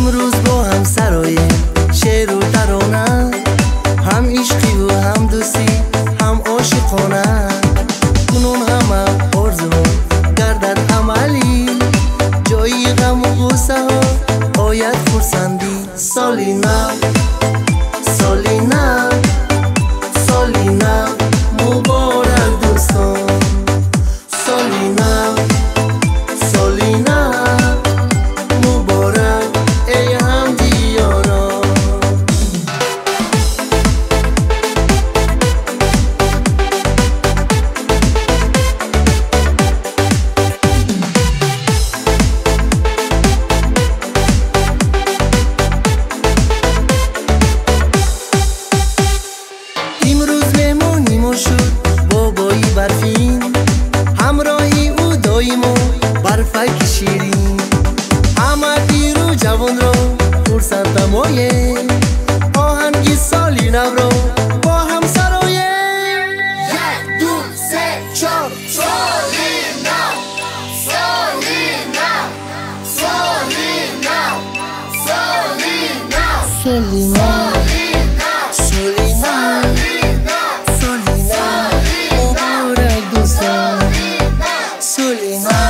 امروز با هم سرایم شعر و ترانه، هم عشقی و هم دوستی هم عاشقانه. کنون همه آرزوها گردد عملی، جای غم و غصه ها آید خرسندی. سالی نو سالی نو سالی نو مبارک دوستان. سالی نو سالی نو مبارک ای همدیاران. امروز مهمونی ما شد بابایی برفین، همراهی او دایم و برفک شیرین. همه پیر و جوان را فرصت دمایه، آهنگی سالی نو را با هم سرایه. یک دو سه چار سالی نو سالی نو سالی نو سالی نو سالی نو سالی نو سالی نو مبارک دوستان. سالی نو